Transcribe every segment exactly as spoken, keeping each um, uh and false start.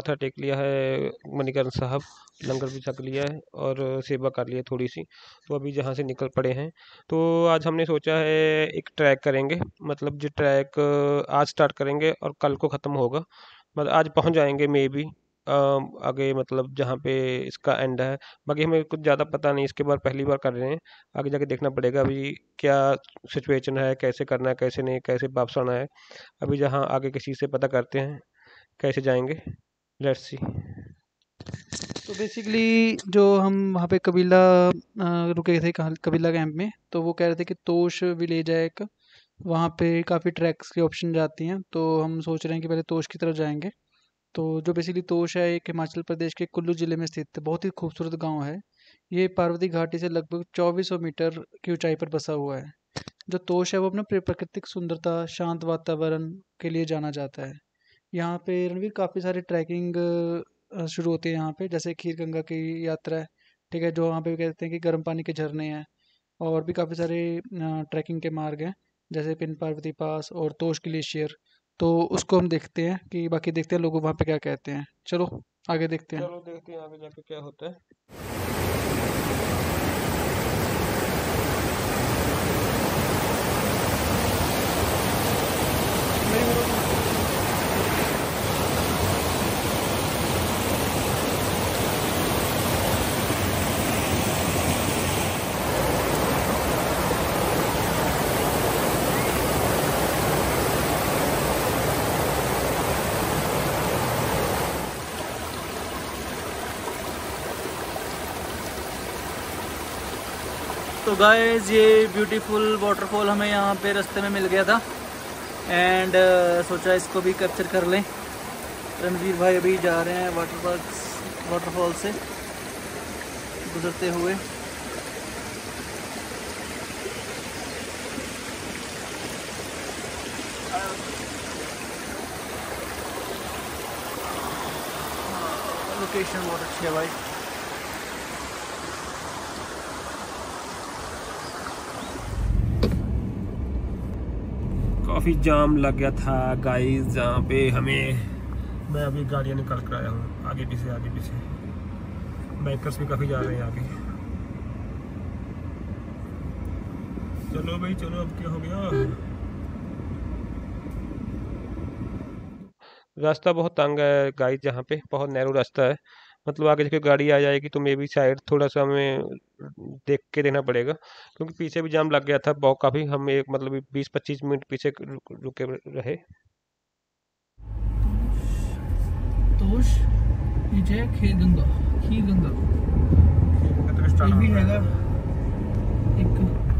माथा टेक लिया है मणिकर्ण साहब, लंगर भी छक लिया है और सेवा कर ली है थोड़ी सी। तो अभी जहाँ से निकल पड़े हैं। तो आज हमने सोचा है एक ट्रैक करेंगे, मतलब जो ट्रैक आज स्टार्ट करेंगे और कल को ख़त्म होगा। मतलब आज पहुँच जाएंगे मे बी आगे, मतलब जहाँ पे इसका एंड है। बाकी हमें कुछ ज़्यादा पता नहीं, इसके बार पहली बार कर रहे हैं। आगे जाके देखना पड़ेगा अभी क्या सिचुएशन है, कैसे करना है, कैसे नहीं, कैसे वापस आना है। अभी जहाँ आगे किसी से पता करते हैं कैसे जाएंगे। Let's see. तो बेसिकली जो हम वहाँ पे कबीला अ, रुके थे कहाँ- कबीला कैंप में, तो वो कह रहे थे कि तोश विलेज है एक, वहाँ पे काफ़ी ट्रैक्स की ऑप्शन जाती हैं। तो हम सोच रहे हैं कि पहले तोश की तरफ जाएंगे। तो जो बेसिकली तोश है एक हिमाचल प्रदेश के कुल्लू जिले में स्थित बहुत ही खूबसूरत गांव है। ये पार्वती घाटी से लगभग चौबीस सौ मीटर की ऊंचाई पर बसा हुआ है। जो तोश है वो अपना प्र- प्राकृतिक सुंदरता, शांत वातावरण के लिए जाना जाता है। यहाँ पे रणवीर काफ़ी सारे ट्रैकिंग अ, शुरू होती है यहाँ पे, जैसे खीर गंगा की यात्रा है। ठीक है, जो वहाँ पे कहते हैं कि गर्म पानी के झरने हैं। और भी काफ़ी सारे ट्रैकिंग के मार्ग हैं, जैसे पिन पार्वती पास और तोश ग्लेशियर। तो उसको हम देखते हैं कि बाकी देखते हैं लोग वहाँ पे क्या कहते हैं। चलो आगे देखते हैं। चलो देखते हैं आगे जाके क्या होता है। तो गाइस ये ब्यूटीफुल वाटरफॉल हमें यहाँ पे रास्ते में मिल गया था एंड uh, सोचा इसको भी कैप्चर कर लें। रणवीर भाई अभी जा रहे हैं वाटर वाटरफॉल से गुजरते हुए। लोकेशन बहुत अच्छी है भाई। काफ़ी जाम लग गया था गाइस, जहाँ पे हमें, मैं अभी गाड़ियाँ निकाल कर आया हूँ आगे पीछे आगे पीछे। बाइकर्स भी काफ़ी जा रहे हैं आगे। चलो भाई चलो, अब क्या हो गया। रास्ता बहुत तंग है गाइस, जहाँ पे बहुत नैरो रास्ता है। मतलब आगे जाके गाड़ी आ जाएगी तो मे बी शायद थोड़ा सा हमें देख के देना पड़ेगा, क्योंकि पीछे भी जाम लग गया था बहुत काफ़ी। हम एक मतलब बीस पच्चीस मिनट पीछे रुक, रुके रहे। तोश नीचे खीर गंगा, खीर गंगा ये भी हैगा एक।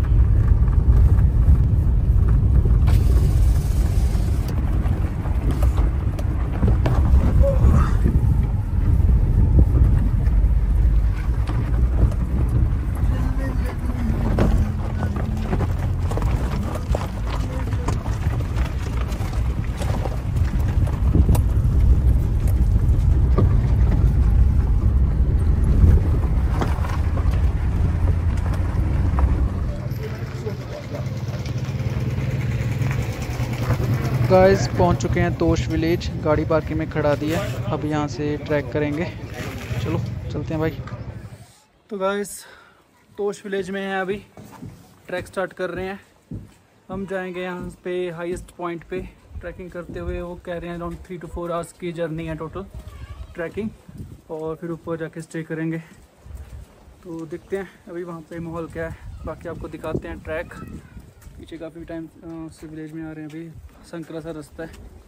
गाइस पहुंच चुके हैं तोश विलेज, गाड़ी पार्किंग में खड़ा दी है। अब यहाँ से ट्रैक करेंगे। चलो चलते हैं भाई। तो गाइस तोश विलेज में हैं अभी, ट्रैक स्टार्ट कर रहे हैं। हम जाएंगे यहाँ पे हाईएस्ट पॉइंट पे ट्रैकिंग करते हुए। वो कह रहे हैं around three two four hours की जर्नी है टोटल ट्रैकिंग, और फिर ऊपर जाके स्टे करेंगे। तो देखते हैं अभी वहाँ पे माहौल क्या है, बाकी आपको दिखाते हैं ट्रैक। पीछे काफ़ी टाइम से विलेज में आ रहे हैं, अभी संकरा सा रास्ता है।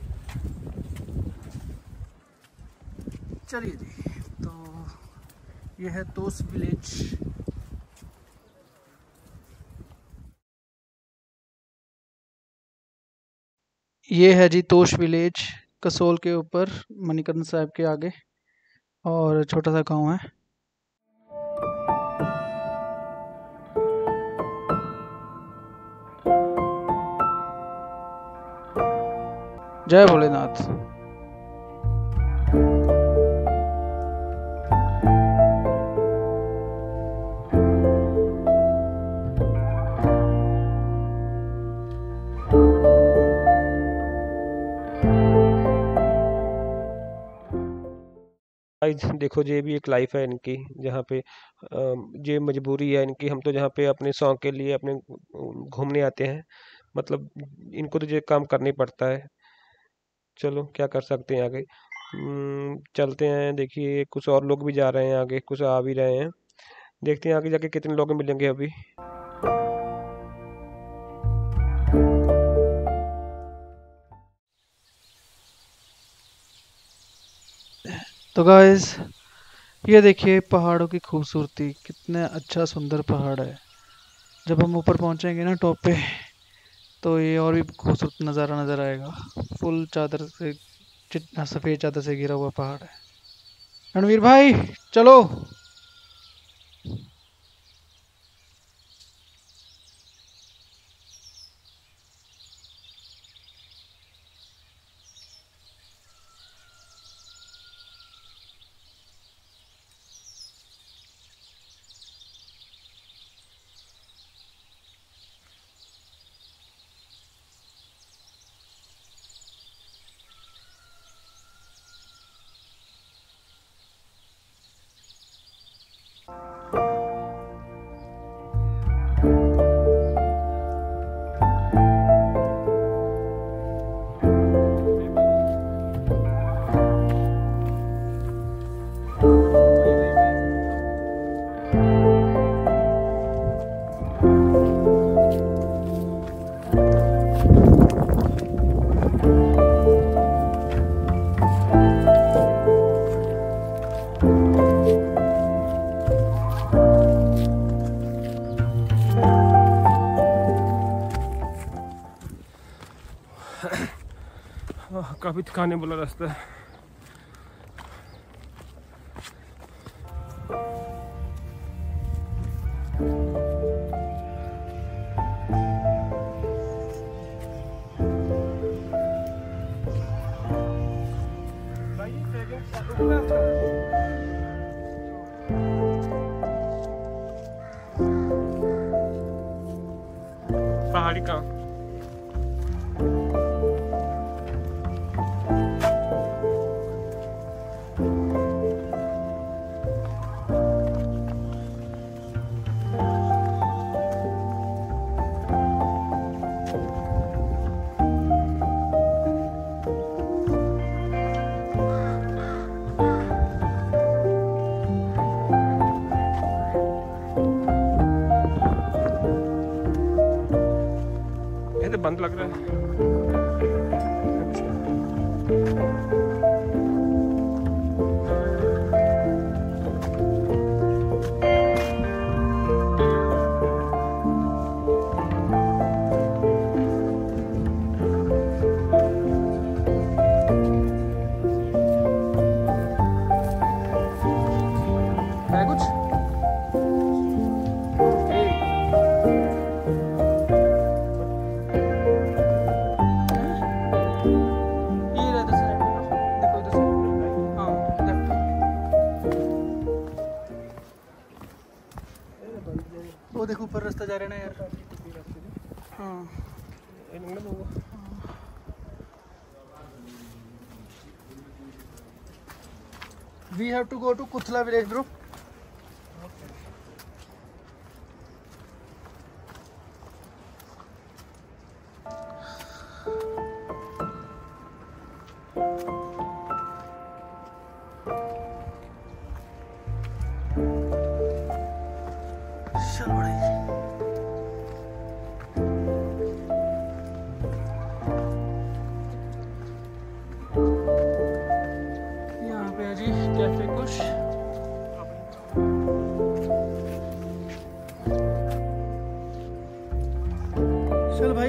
चलिए जी, तो ये है तोश विलेज। ये है जी तोश विलेज, कसोल के ऊपर मणिकर्ण साहब के आगे, और छोटा सा गांव है। जय भोलेनाथ। गाइस देखो ये भी एक लाइफ है इनकी, जहाँ पे अ, ये मजबूरी है इनकी। हम तो जहाँ पे अपने शौक के लिए अपने घूमने आते हैं, मतलब इनको तो ये काम करना ही पड़ता है। चलो क्या कर सकते हैं आगे। हम्म, चलते हैं, देखिए कुछ और लोग भी जा रहे हैं आगे, कुछ आ भी रहे हैं। देखते हैं आगे जाके कितने लोग मिलेंगे अभी। तो गाइस ये देखिए पहाड़ों की खूबसूरती, कितना अच्छा सुंदर पहाड़ है। जब हम ऊपर पहुंचेंगे ना टॉप पे, तो ये और भी खूबसूरत नज़ारा नज़र आएगा। फुल चादर से, चिट- सफ़ेद चादर से घिरा हुआ पहाड़ है। रणवीर भाई चलो। काफ़ी थकाने वाला रास्ता है। पहाड़ी का ये तो बंद लग रहा है। है कुछ? ये रहा इधर से, देखो इधर से। हाँ लेफ्ट। वो देखो ऊपर रास्ता जा रहा है ना यार। हाँ we have to go to Kuthla village bro. चल भाई। यहाँ पे है जी कैफे कुछ। चल भाई।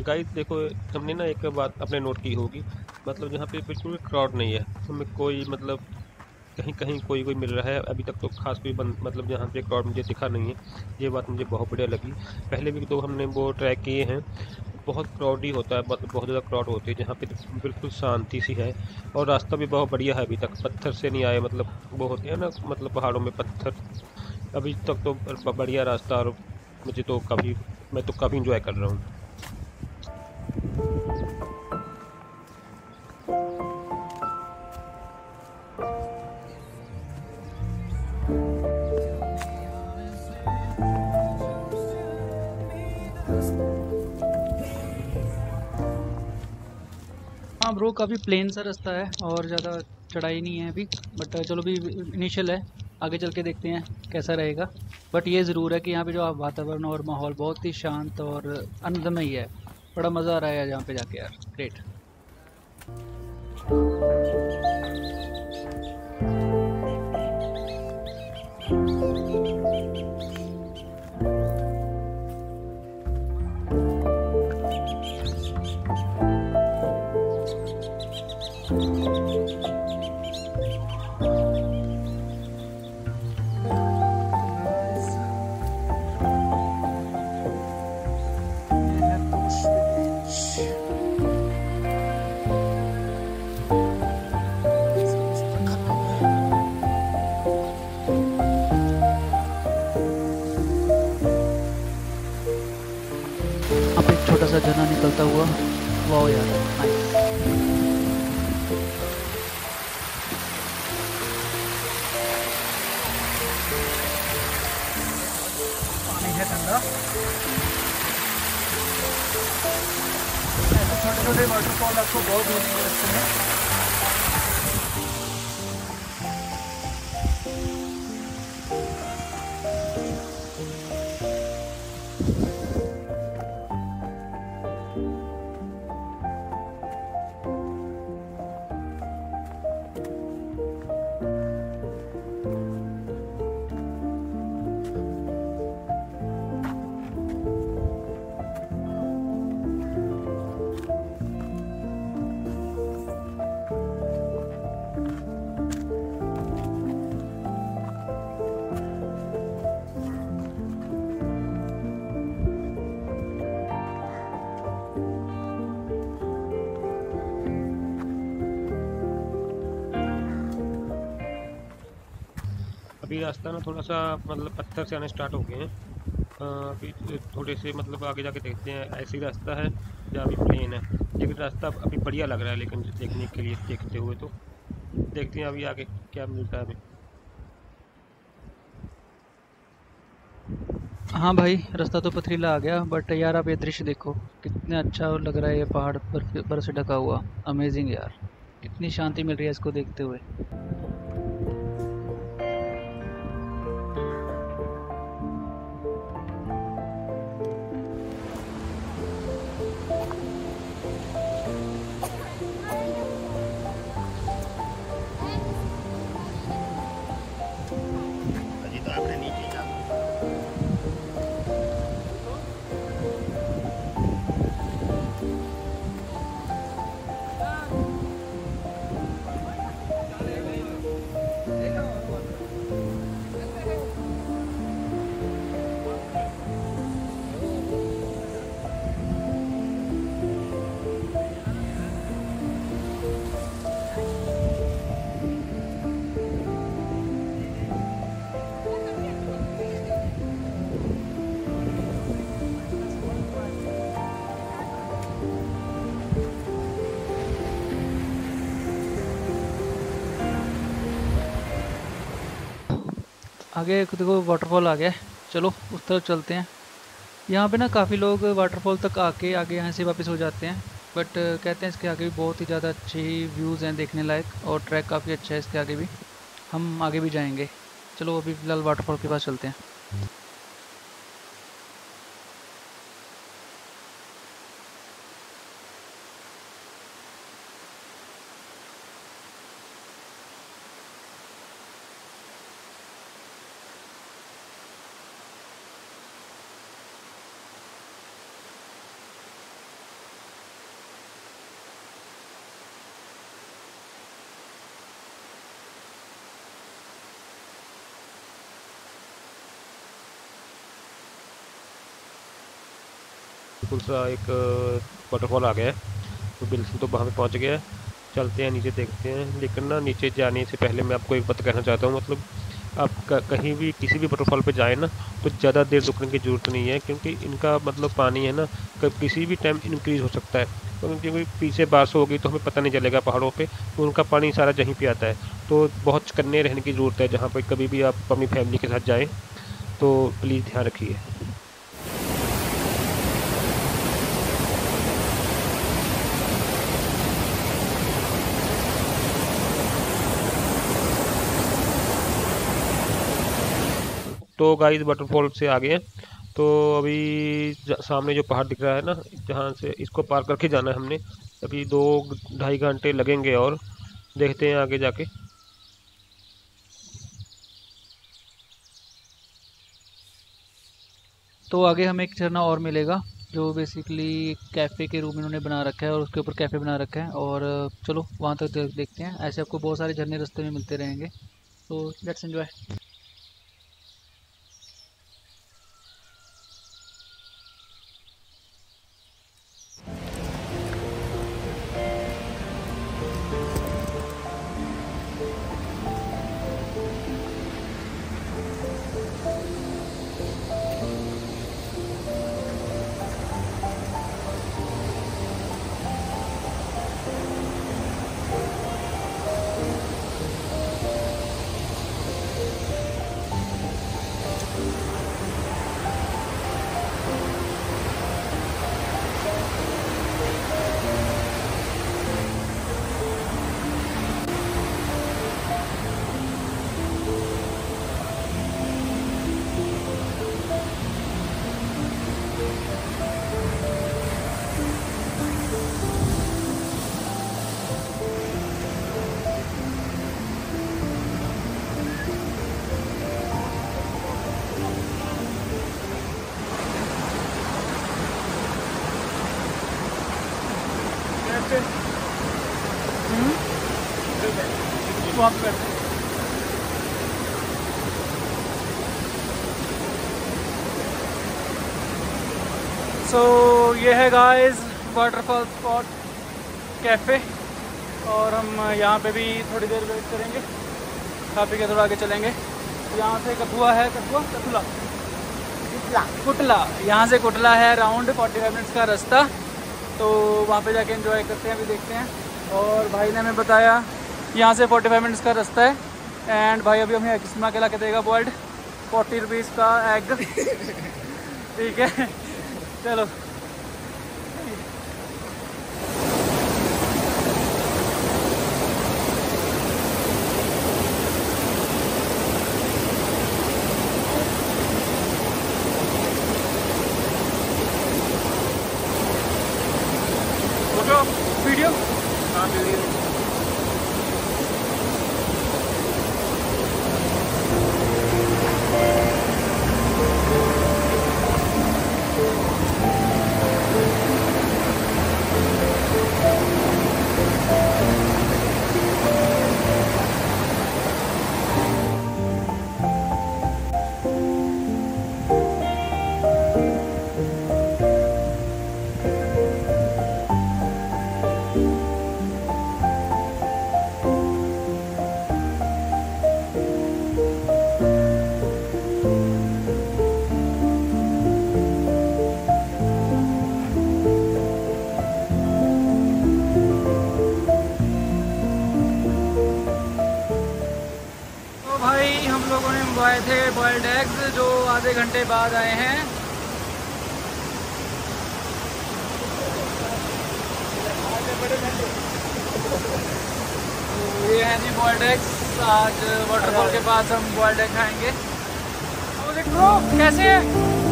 गाइस देखो, हमने ना एक बात आपने नोट की होगी, मतलब जहाँ पे बिल्कुल भी क्राउड नहीं है, हमें कोई मतलब कहीं कहीं कोई कोई मिल रहा है। अभी तक तो खास कोई बंद मतलब जहाँ पे क्राउड मुझे दिखा नहीं है। ये बात मुझे बहुत बढ़िया लगी। पहले भी तो हमने वो ट्रैक किए हैं, बहुत क्राउड ही होता है, मतलब बहुत ज़्यादा क्राउड होती है। जहाँ पे तो बिल्कुल शांति सी है, और रास्ता भी बहुत बढ़िया है। अभी तक पत्थर से नहीं आए, मतलब वो होते हैं ना, मतलब पहाड़ों में पत्थर। अभी तक तो ब- बढ़िया रास्ता, और मुझे तो काफ़ी मैं तो काफ़ी इंजॉय कर रहा हूँ। हाँ ब्रो, काफ़ी प्लेन सा रास्ता है और ज़्यादा चढ़ाई नहीं है अभी। बट चलो भी इनिशियल है, आगे चल के देखते हैं कैसा रहेगा। बट ये ज़रूर है कि यहाँ पे जो वातावरण और माहौल बहुत ही शांत और आनंदमय है। बड़ा मज़ा आ रहा है यहाँ पे जाके यार, ग्रेट। यहाँ पे एक छोटा सा झरना निकलता हुआ, वाह यार, नाइस। पानी है ठंडा। ऐसे छोटे छोटे वाटरफॉल आपको बहुत मिलेंगे रास्ते में। अभी रास्ता ना थोड़ा सा मतलब पत्थर से आने स्टार्ट हो गए हैं। अ, अभी थोड़े से मतलब आगे जाके देखते हैं, ऐसे ही रास्ता है या अभी प्लेन है। लेकिन रास्ता अभी बढ़िया लग रहा है, लेकिन देखने के लिए देखते हुए तो देखते हैं अभी आगे क्या मिलता है हमें। हाँ भाई, रास्ता तो पथरीला आ गया, बट यार आप ये दृश्य देखो, कितना अच्छा लग रहा है। ये पहाड़ बर्फ बर्फ से ढका हुआ, अमेजिंग यार। कितनी शांति मिल रही है इसको देखते हुए। હજી તો આપણે નીચે ચાલો. आगे एक देखो वाटरफॉल आ गया है, चलो उस तरफ चलते हैं। यहाँ पे ना काफ़ी लोग वाटरफॉल तक आके आगे यहाँ से वापस हो जाते हैं। बट कहते हैं इसके आगे भी बहुत ही ज़्यादा अच्छे व्यूज़ हैं देखने लायक, और ट्रैक काफ़ी अच्छा है इसके आगे भी। हम आगे भी जाएंगे। चलो अभी फ़िलहाल वाटरफॉल के पास चलते हैं। ब्यूटीफुल सा एक वाटरफॉल आ गया है। तो बिल्कुल तो वहाँ पे पहुँच गया है, चलते हैं नीचे देखते हैं। लेकिन ना नीचे जाने से पहले मैं आपको एक बात कहना चाहता हूँ, मतलब आप कहीं भी किसी भी वाटरफॉल पे जाएँ ना तो ज़्यादा देर रुकने की ज़रूरत नहीं है, क्योंकि इनका मतलब पानी है ना कब किसी भी टाइम इंक्रीज़ हो सकता है। तो क्योंकि पीछे बारिश होगी तो हमें पता नहीं चलेगा पहाड़ों पे, तो उनका पानी सारा यहीं पे आता है। तो बहुत चकन्ने रहने की ज़रूरत है जहाँ पर कभी भी आप अपनी फैमिली के साथ जाएँ, तो प्लीज़ ध्यान रखिए। तो गाइस वाटरफॉल से आ गए हैं, तो अभी सामने जो पहाड़ दिख रहा है ना, जहाँ से इसको पार करके जाना है हमने। अभी दो ढाई घंटे लगेंगे और देखते हैं आगे जाके। तो आगे हमें एक झरना और मिलेगा जो बेसिकली कैफ़े के रूम इन्होंने बना रखा है और उसके ऊपर कैफ़े बना रखा है। और चलो वहाँ तक देख देखते हैं। ऐसे आपको बहुत सारे झरने रास्ते में मिलते रहेंगे, तो लेट्स एंजॉय। वहाँ पे बैठते हैं। सो so, ये है गाइस वाटरफॉल स्पॉट कैफ़े, और हम यहाँ पे भी थोड़ी देर वेट करेंगे, खा पी के थोड़ा आगे चलेंगे। यहाँ से कठुआ है, कठुआ कठुला कुटला कुटला यहाँ से कुटला है अराउंड फोर्टी फाइव मिनट्स का रास्ता। तो वहाँ पे जाके एंजॉय करते हैं, अभी देखते हैं। और भाई ने हमें बताया यहाँ से फोर्टी फाइव मिनट्स का रास्ता है। एंड भाई अभी हमें किस्मा के ला के देगा बॉइल्ड फोर्टी रुपीज़ का एग। ठीक है, चलो। फोटो वीडियो हाँ वीडियो मंगवाए थे बॉइल्ड एग्स, जो आधे घंटे बाद आए हैं। तो ये है जी बॉइल्ड एग्स। आज वाटरफॉल के पास हम बॉइल्ड एग खाएंगे। कैसे है?